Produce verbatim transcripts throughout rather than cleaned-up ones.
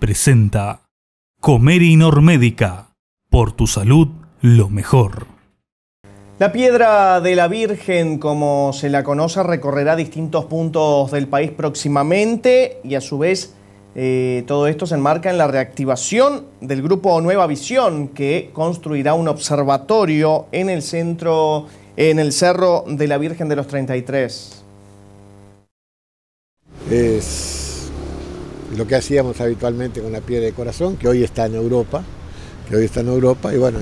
presenta Comery Normédica. Por tu salud, lo mejor. La Piedra de la Virgen, como se la conoce, recorrerá distintos puntos del país próximamente y a su vez eh, todo esto se enmarca en la reactivación del grupo Nueva Visión, que construirá un observatorio en el centro, en el Cerro de la Virgen de los treinta y tres. Es lo que hacíamos habitualmente con la Piedra de Corazón, que hoy está en Europa, que hoy está en Europa y bueno,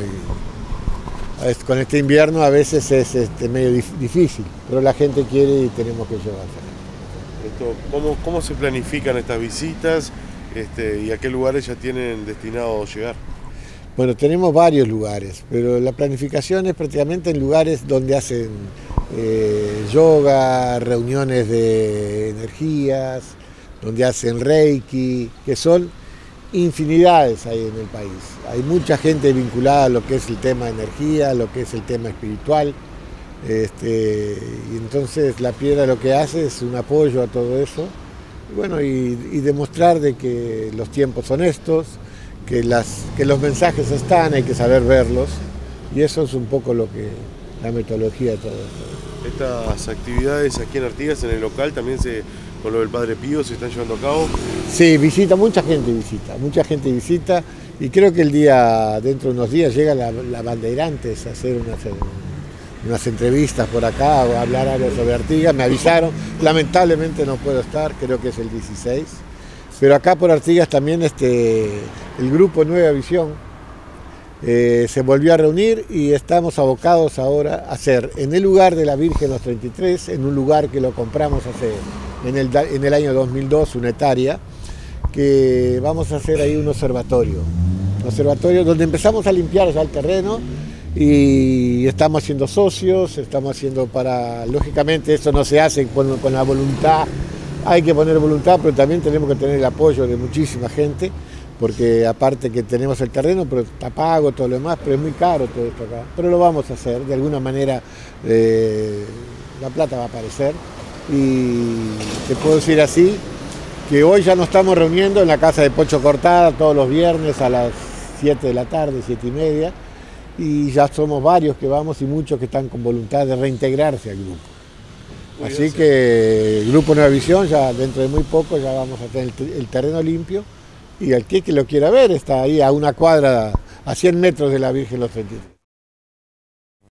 y con este invierno a veces es este, medio difícil, pero la gente quiere y tenemos que llevarse. Esto, ¿cómo, ¿Cómo se planifican estas visitas este, y a qué lugares ya tienen destinado llegar? Bueno, tenemos varios lugares, pero la planificación es prácticamente en lugares donde hacen eh, yoga, reuniones de energías, donde hacen reiki, que son infinidades ahí en el país. Hay mucha gente vinculada a lo que es el tema de energía, a lo que es el tema espiritual. Este, y entonces la piedra lo que hace es un apoyo a todo eso. Y bueno, y, y demostrar de que los tiempos son estos, que, las, que los mensajes están, hay que saber verlos. Y eso es un poco lo que la metodología de todo esto. Estas actividades aquí en Artigas, en el local, también se, con lo del Padre Pío, se están llevando a cabo. Sí, visita, mucha gente visita, mucha gente visita y creo que el día, dentro de unos días, llega la, la Bandeirantes a hacer unas, unas entrevistas por acá o a hablar algo sobre Artigas. Me avisaron, lamentablemente no puedo estar, creo que es el dieciséis, pero acá por Artigas también este, el grupo Nueva Visión Eh, se volvió a reunir y estamos abocados ahora a hacer en el lugar de la Virgen los treinta y tres, en un lugar que lo compramos hace, en, el, en el año dos mil dos, una hectárea, que vamos a hacer ahí un observatorio, un observatorio donde empezamos a limpiar ya el terreno y estamos haciendo socios, estamos haciendo para, lógicamente esto no se hace con, con la voluntad, hay que poner voluntad, pero también tenemos que tener el apoyo de muchísima gente, porque aparte que tenemos el terreno, pero está pago, todo lo demás, pero es muy caro todo esto acá. Pero lo vamos a hacer, de alguna manera eh, la plata va a aparecer. Y te puedo decir así, que hoy ya nos estamos reuniendo en la casa de Pocho Cortada todos los viernes a las siete de la tarde, siete y media, y ya somos varios que vamos y muchos que están con voluntad de reintegrarse al grupo. Así que el Grupo Nueva Visión, ya dentro de muy poco ya vamos a tener el terreno limpio. Y el que, que lo quiera ver está ahí a una cuadra, a cien metros de la Virgen de los treinta y tres.